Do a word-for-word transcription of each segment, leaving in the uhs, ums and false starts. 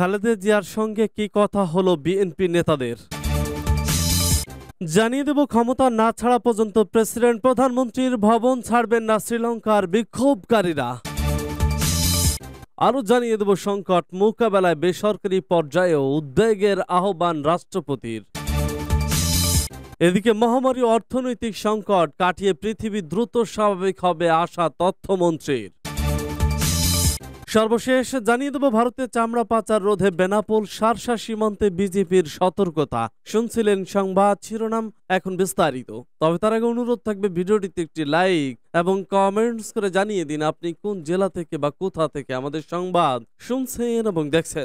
খালেদা জিয়ার সঙ্গে কি কথা হলো বিএনপি নেতাদের? জানিয়ে দেব, ক্ষমতা না ছাড়া পর্যন্ত প্রেসিডেন্ট প্রধানমন্ত্রীর ভবন ছাড়বেন না শ্রীলঙ্কার বিক্ষোভকারীরা। আরও জানিয়ে দেব, সংকট মোকাবেলায় বেসরকারি পর্যায়েও উদ্বেগের আহ্বান রাষ্ট্রপতির। এদিকে মহামারী অর্থনৈতিক সংকট কাটিয়ে পৃথিবী দ্রুত স্বাভাবিক হবে আশা তথ্যমন্ত্রীর। সর্বশেষ জানিয়ে দেব, ভারতের চামড়া পাচার রোধে বেনাপোল সারসা সীমান্তে বিজেপির সতর্কতা। শুনছিলেন সংবাদ শিরোনাম, এখন বিস্তারিত। তবে তার আগে অনুরোধ থাকবে ভিডিওটিতে একটি লাইক এবং কমেন্টস করে জানিয়ে দিন আপনি কোন জেলা থেকে বা কোথা থেকে আমাদের সংবাদ শুনছেন এবং দেখছেন।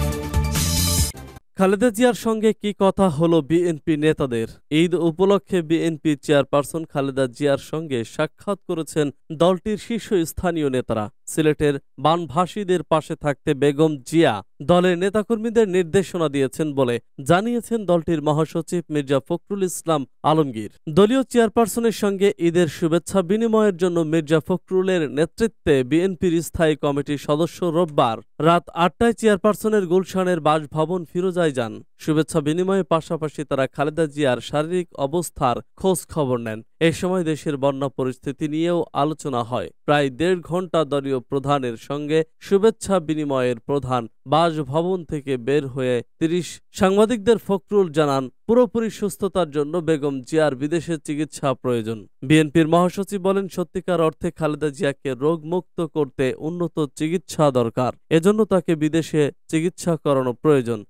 খালেদা জিয়ার সঙ্গে কি কথা হলো বিএনপি নেতাদের? ঈদ উপলক্ষে বিএনপি চেয়ারপারসন খালেদা জিয়ার সঙ্গে সাক্ষাৎ করেছেন দলটির শীর্ষস্থানীয় নেতারা। সিলেটের বানভাসীদের পাশে থাকতে বেগম জিয়া দলের নেতাকর্মীদের নির্দেশনা দিয়েছেন বলে জানিয়েছেন দলটির মহাসচিব মির্জা ফখরুল ইসলাম আলমগীর। দলীয় চেয়ারপারসনের সঙ্গে ঈদের শুভেচ্ছা বিনিময়ের জন্য মির্জা ফখরুলের নেতৃত্বে বিএনপির স্থায়ী কমিটির সদস্য রোববার রাত আটটায় চেয়ারপারসনের গুলশানের বাসভবন ফিরোজায় যান। শুভেচ্ছা বিনিময়ের পাশাপাশি তারা খালেদা জিয়ার শারীরিক অবস্থার খোঁজ খবর নেন। এ সময় দেশের বন্যা পরিস্থিতি নিয়েও আলোচনা হয়। প্রায় দেড় ঘন্টা দলীয় প্রধানের সঙ্গে শুভেচ্ছা বিনিময়ের প্রধান বাসভবন থেকে বের হয়ে তিরিশ সাংবাদিকদের ফখরুল জানান, পুরোপুরি সুস্থতার জন্য বেগম জিয়ার বিদেশে চিকিৎসা প্রয়োজন। বিএনপির মহাসচিব বলেন, সত্যিকার অর্থে খালেদা জিয়াকে রোগমুক্ত করতে উন্নত চিকিৎসা দরকার, এজন্য তাকে বিদেশে চিকিৎসা করানো প্রয়োজন।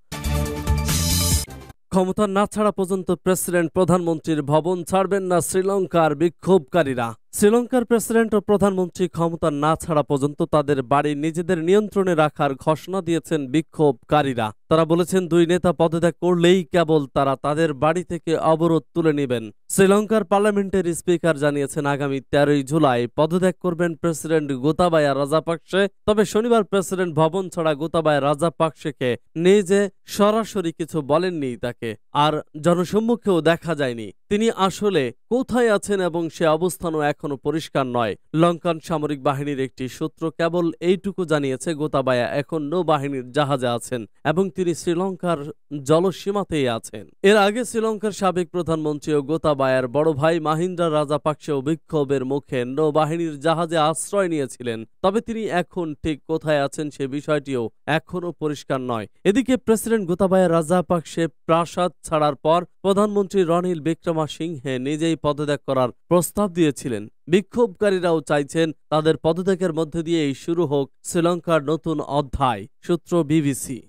ক্ষমতা না ছাড়া পর্যন্ত প্রেসিডেন্ট প্রধানমন্ত্রীর ভবন ছাড়বেন না শ্রীলঙ্কার বিক্ষোভকারীরা। শ্রীলঙ্কার প্রেসিডেন্ট ও প্রধানমন্ত্রী ক্ষমতা না ছাড়া পর্যন্ত তাদের বাড়ি নিজেদের নিয়ন্ত্রণে রাখার ঘোষণা দিয়েছেন বিক্ষোভকারীরা। তারা বলেছেন, দুই নেতা পদত্যাগ করলেই কেবল তারা তাদের বাড়ি থেকে অবরোধ তুলে নেবেন। শ্রীলঙ্কার পার্লামেন্টের স্পিকার জানিয়েছেন, আগামী তেরোই জুলাই পদত্যাগ করবেন প্রেসিডেন্ট গোতাবায়া রাজাপাকসে। তবে শনিবার প্রেসিডেন্ট ভবন ছাড়া গোতাবায়া রাজাপাকসেকে নিজে সরাসরি কিছু বলেননি তাকে, আর জনসম্মুখেও দেখা যায়নি। তিনি আসলে কোথায় আছেন এবং সে অবস্থানও এখনো পরিষ্কার নয়। লঙ্কান সামরিক বাহিনীর একটি সূত্র কেবল এইটুকু জানিয়েছে, গোতাবায়া এখন নৌবাহিনীর জাহাজে আছেন এবং তিনি শ্রীলঙ্কার জলসীমাতেই আছেন। এর আগে শ্রীলঙ্কার সাবেক প্রধানমন্ত্রী ও গোতাবায়ার বড় ভাই মাহিন্দ্রা রাজাপাকসেও বিক্ষোভের মুখে নৌবাহিনীর জাহাজে আশ্রয় নিয়েছিলেন। তবে তিনি এখন ঠিক কোথায় আছেন সে বিষয়টিও এখনো পরিষ্কার নয়। এদিকে প্রেসিডেন্ট গোতাবায়া রাজাপাকসে প্রাসাদ ছাড়ার পর প্রধানমন্ত্রী রনিল বিক্রমসিংহে নিজেই পদত্যাগ করার প্রস্তাব দিয়েছিলেন। বিক্ষোভকারীরাও চাইছেন তাদের পদত্যাগের মধ্য দিয়েই শুরু হোক শ্রীলঙ্কার নতুন অধ্যায়। সূত্র বিবিসি।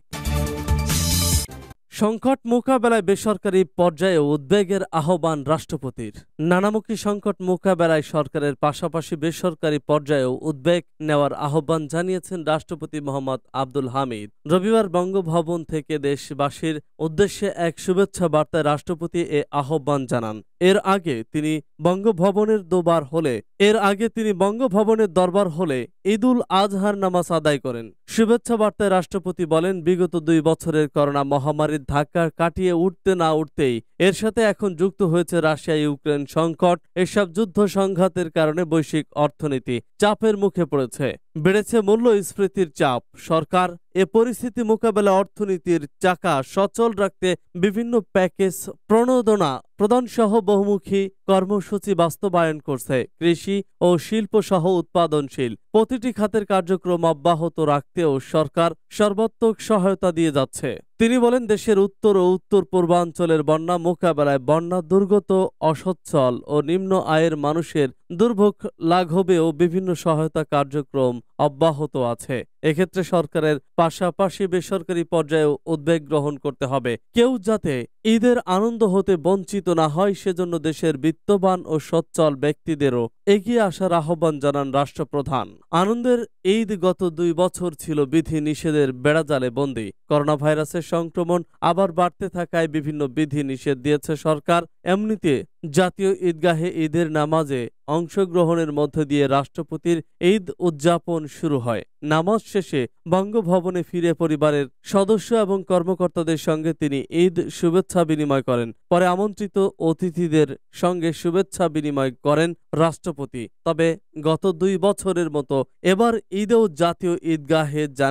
সংকট মোকাবেলায় বেসরকারি পর্যায়ে উদ্বেগের আহ্বান রাষ্ট্রপতির। নানামুখী সংকট মোকাবেলায় সরকারের পাশাপাশি বেসরকারি পর্যায়েও উদ্বেগ নেওয়ার আহ্বান জানিয়েছেন রাষ্ট্রপতি মোহাম্মদ আব্দুল হামিদ। রবিবার বঙ্গভবন থেকে দেশবাসীর উদ্দেশ্যে এক শুভেচ্ছা বার্তায় রাষ্ট্রপতি এ আহ্বান জানান। এর আগে তিনি বঙ্গভবনের দরবার হলে এর আগে তিনি বঙ্গভবনের দরবার হলে ঈদুল আজহার নামাজ আদায় করেন। শুভেচ্ছা বার্তায় রাষ্ট্রপতি বলেন, বিগত দুই বছরের করোনা মহামারীর ধাক্কা কাটিয়ে উঠতে না উঠতেই এর সাথে এখন যুক্ত হয়েছে রাশিয়া ইউক্রেন সংকট। এসব যুদ্ধ সংঘাতের কারণে বৈশ্বিক অর্থনীতি চাপের মুখে পড়েছে, বেড়েছে মূল্যস্ফীতির চাপ। সরকার এ পরিস্থিতি মোকাবেলা অর্থনীতির চাকা সচল রাখতে বিভিন্ন প্যাকেজ প্রণোদনা প্রদান সহ বহুমুখী কর্মসূচি বাস্তবায়ন করছে। কৃষি ও শিল্প সহ উৎপাদনশীল প্রতিটি খাতের কার্যক্রম অব্যাহত রাখতেও সরকার সর্বাত্মক সহায়তা দিয়ে যাচ্ছে। তিনি বলেন, দেশের উত্তর ও উত্তর পূর্বাঞ্চলের বন্যা মোকাবেলায় বন্যা দুর্গত অসচ্ছল ও নিম্ন আয়ের মানুষের দুর্ভোগ লাঘবেও বিভিন্ন সহায়তা কার্যক্রম অব্যাহত আছে। এক্ষেত্রে সরকারের পাশাপাশি বেসরকারি পর্যায়েও উদ্যোগ গ্রহণ করতে হবে। কেউ যাতে ঈদের আনন্দ হতে বঞ্চিত না হয় সেজন্য দেশের বিত্তবান ও সচ্ছল ব্যক্তিদেরও এগিয়ে আসার আহ্বান জানান রাষ্ট্রপ্রধান। আনন্দের ঈদ গত দুই বছর ছিল বিধি নিষেধের বেড়াজালে বন্দী। করোনা ভাইরাসের সংক্রমণ আবার বাড়তে থাকায় বিভিন্ন বিধি নিষেধ দিয়েছে সরকার। এমনিতে জাতীয় ঈদগাহে ঈদের নামাজে অংশগ্রহণের মধ্য দিয়ে রাষ্ট্রপতির ঈদ উদযাপন শুরু হয়। নামাজ শেষে বঙ্গভবনে ফিরে পরিবারের সদস্য এবং কর্মকর্তাদের সঙ্গে তিনি ঈদ শুভেচ্ছা বিনিময় করেন। পরে আমন্ত্রিত অতিথিদের সঙ্গে শুভেচ্ছা বিনিময় করেন রাষ্ট্রপতি। তবে গত দুই বছরের মতো এবার ঈদেও জাতীয় ঈদগাহে যাননি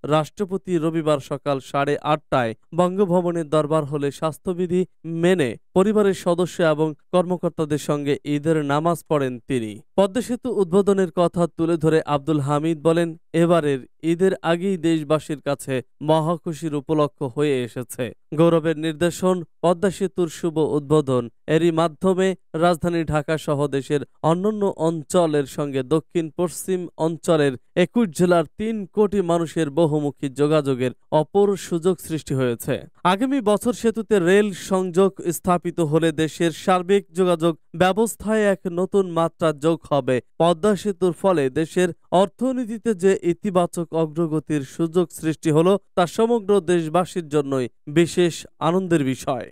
রাষ্ট্রপতি রবিবার সকাল সাড়ে আটটায় বঙ্গভবনের দরবার হলে স্বাস্থ্যবিধি মেনে পরিবারের সদস্য এবং কর্মকর্তাদের সঙ্গে ঈদের নামাজ পড়েন তিনি। পদ্মা সেতু উদ্বোধনের কথা তুলে ধরে আব্দুল হামিদ বলেন, এবারের ঈদের আগেই দেশবাসীর কাছে মহাখুশির উপলক্ষ হয়ে এসেছে। গৌরবের নির্দেশন পদ্মা সেতুর শুভ উদ্বোধন, এরই মাধ্যমে রাজধানী ঢাকা সহ দেশের অন্যান্য অঞ্চলের সঙ্গে দক্ষিণ পশ্চিম অঞ্চলের একুশ জেলার তিন কোটি মানুষের বহুমুখী যোগাযোগের অপর সুযোগ সৃষ্টি হয়েছে। আগামী বছর সেতুতে রেল সংযোগ স্থাপিত হলে দেশের সার্বিক যোগাযোগ ব্যবস্থায় এক নতুন মাত্রা যোগ হবে। পদ্মা সেতুর ফলে দেশের অর্থনীতিতে যে ইতিবাচক অগ্রগতির সুযোগ সৃষ্টি হলো তা সমগ্র দেশবাসীর জন্যই বিশেষ আনন্দের বিষয়।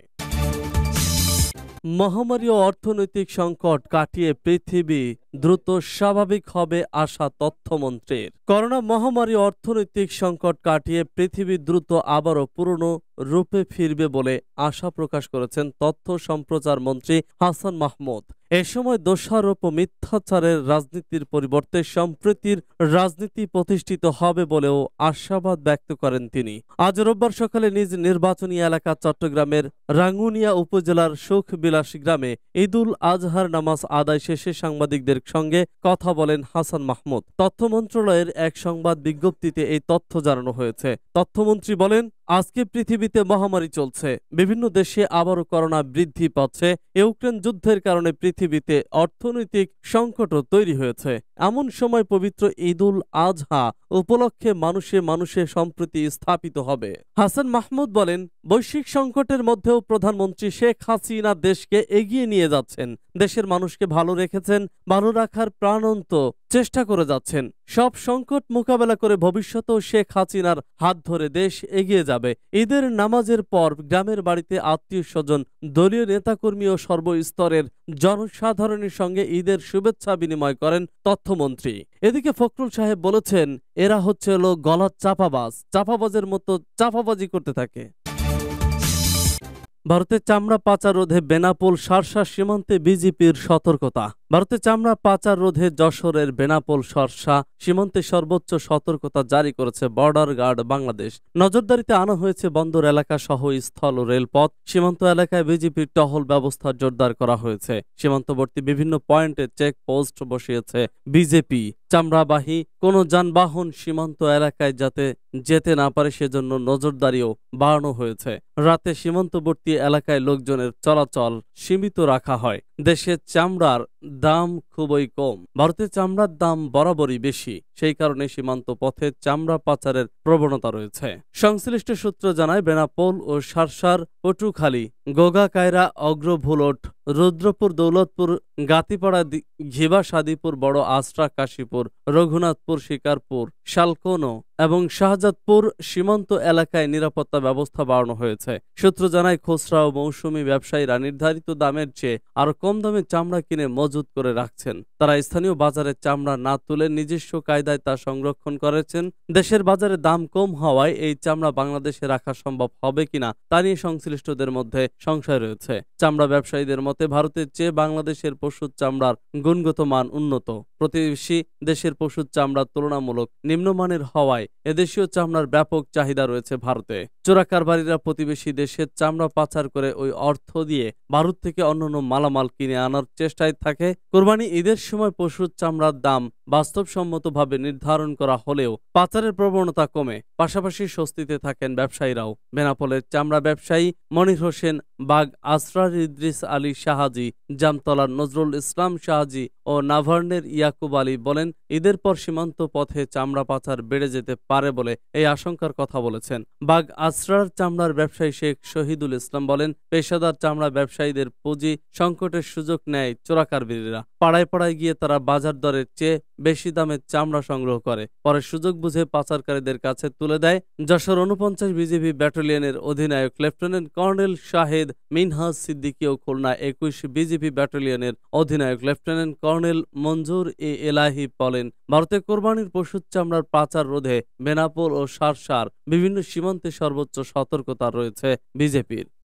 মহামারী ও অর্থনৈতিক সংকট কাটিয়ে পৃথিবী দ্রুত স্বাভাবিক হবে আশা তথ্যমন্ত্রীর। করোনা মহামারী অর্থনৈতিক সংকট কাটিয়ে পৃথিবী দ্রুত আবারও পুরনো রূপে ফিরবে বলে আশা প্রকাশ করেছেন তথ্য সম্প্রচার মন্ত্রী হাসান মাহমুদ। এ সময় দোষারোপ ও মিথ্যাচারের রাজনীতির পরিবর্তে সম্প্রীতির রাজনীতি প্রতিষ্ঠিত হবে বলেও আশাবাদ ব্যক্ত করেন তিনি। আজ রোববার সকালে নিজ নির্বাচনী এলাকা চট্টগ্রামের রাঙ্গুনিয়া উপজেলার সুখবিলাস গ্রামে ঈদুল আজহার নামাজ আদায় শেষে সাংবাদিকদের সঙ্গে কথা বলেন হাসান মাহমুদ। তথ্য মন্ত্রণালয়ের এক সংবাদ বিজ্ঞপ্তিতে এই তথ্য জানানো হয়েছে। তথ্যমন্ত্রী বলেন, আজকে পৃথিবীতে মহামারী চলছে, বিভিন্ন দেশে আবারও করোনা বৃদ্ধি পাচ্ছে। ইউক্রেন যুদ্ধের কারণে পৃথিবীতে অর্থনৈতিক সংকটও তৈরি হয়েছে। এমন সময় পবিত্র ঈদুল আজহা উপলক্ষে মানুষে মানুষে সম্প্রীতি স্থাপিত হবে। হাসান মাহমুদ বলেন, বৈশ্বিক সংকটের মধ্যেও প্রধানমন্ত্রী শেখ হাসিনা দেশকে এগিয়ে নিয়ে যাচ্ছেন। দেশের মানুষকে ভালো রেখেছেন, ভালো রাখার প্রাণান্ত চেষ্টা করে যাচ্ছেন। সব সংকট মোকাবেলা করে ভবিষ্যতেও শেখ হাসিনার হাত ধরে দেশ এগিয়ে যাবে। ঈদের নামাজের পর গ্রামের বাড়িতে আত্মীয় স্বজন, দলীয় নেতাকর্মী ও সর্বস্তরের জনসাধারণের সঙ্গে ঈদের শুভেচ্ছা বিনিময় করেন তথ্যমন্ত্রী। এদিকে ফখরুল সাহেব বলেছেন, এরা হচ্ছে হলো গলার চাপাবাজ, চাপাবাজের মতো চাপাবাজি করতে থাকে। ভারতের চামড়া পাচার রোধে বেনাপোল শার্শা সীমান্তে বিজেপির সতর্কতা। ভারতের চামড়া পাচার রোধে যশোরের বেনাপোল শার্শা সীমান্তে সর্বোচ্চ সতর্কতা জারি করেছে বর্ডার গার্ড বাংলাদেশ। নজরদারিতে আনা হয়েছে বন্দর এলাকা সহ স্থল ও রেলপথ। সীমান্ত এলাকায় বিজেপির টহল ব্যবস্থা জোরদার করা হয়েছে। সীমান্তবর্তী বিভিন্ন পয়েন্টে চেক পোস্ট বসিয়েছে বিজেপি। চামড়াবাহী কোনো যানবাহন সীমান্ত এলাকায় যাতে যেতে না পারে সেজন্য নজরদারিও বাড়ানো হয়েছে। রাতে সীমান্তবর্তী এলাকায় লোকজনের চলাচল সীমিত রাখা হয়। দেশের চামড়ার দাম খুবই কম। ভারতের চামড়ার দাম বরাবরই বেশি, সেই কারণে সীমান্ত পথে চামড়া পাচারের প্রবণতা রয়েছে। সংশ্লিষ্ট সূত্র জানায়, বেনাপোল ও শার্শার পটুখালী, গোগাকায়রা, অগ্রভুলট, রুদ্রপুর, দৌলতপুর, গাতিপাড়া, ঘিবা, সাদিপুর, বড় আশ্রা, কাশীপুর, রঘুনাথপুর, শিকারপুর, শালকোনো এবং শাহজাদপুর সীমান্ত এলাকায় নিরাপত্তা ব্যবস্থা বাড়ানো হয়েছে। সূত্র জানায়, খুচরা ও মৌসুমী ব্যবসায়ীরা নির্ধারিত দামের চেয়ে আরো কম দামে চামড়া কিনে মজুত করে রাখছেন। তারা স্থানীয় বাজারে চামড়া না তুলে নিজস্ব কায়দায় তা সংরক্ষণ করেছেন। দেশের বাজারে দাম কম হওয়ায় এই চামড়া বাংলাদেশে রাখা সম্ভব হবে কিনা তা নিয়ে সংশ্লিষ্টদের মধ্যে সংশয় রয়েছে। চামড়া ব্যবসায়ীদের মতে, ভারতের চেয়ে বাংলাদেশের পশুর চামড়ার গুণগত মান উন্নত। প্রতিবেশী দেশের পশুর চামড়া তুলনামূলক নিম্নমানের হওয়ায় এদেশীয় চামড়ার ব্যাপক চাহিদা রয়েছে ভারতে। চোরাকারবারীরা প্রতিবেশী দেশের চামড়া পাচার করে ওই অর্থ দিয়ে ভারত থেকে অন্যান্য মালামাল কিনে আনার চেষ্টায় থাকে। কোরবানি ঈদের সময় পশুর চামড়ার দাম বাস্তবসম্মতভাবে নির্ধারণ করা হলেও পাচারের প্রবণতা কমে। পাশাপাশি স্বস্তিতে থাকেন ব্যবসায়ীরাও। বেনাপোলের চামড়া ব্যবসায়ী মনির হোসেন, বাগ আসরার ইদ্রিস আলী শাহাজি, জামতলার নজরুল ইসলাম শাহাজি ও নাভার্নের ইয়াকুব আলী বলেন, ঈদের পর সীমান্ত পথে চামড়া পাচার বেড়ে যেতে পারে বলে এই আশঙ্কার কথা বলেছেন। বাগ আসরার চামড়ার ব্যবসায়ী শেখ শহীদুল ইসলাম বলেন, পেশাদার চামড়া ব্যবসায়ীদের পুঁজি সংকটের সুযোগ নেয় চোরাকারবারীরা। পাড়ায় পাড়ায় গিয়ে তারা বাজার দরের চেয়ে বেশি দামে চামড়া সংগ্রহ করে, পরে সুযোগ বুঝে পাচারকারীদের কাছে তুলে দেয়। যশোর উনপঞ্চাশ বিজিবি ব্যাটালিয়নের অধিনায়ক লেফটেন্যান্ট কর্নেল শাহেদ মিনহাজ সিদ্দিকী ও খুলনা একুশ বিজিবি ব্যাটালিয়নের অধিনায়ক লেফটেন্যান্ট কর্নেল মঞ্জুর এ এলাহি বলেন, ভারতে কোরবানির পশুর চামড়ার পাচার রোধে বেনাপোল ও শার্শার বিভিন্ন সীমান্তে সর্বোচ্চ সতর্কতা রয়েছে বিজেপির।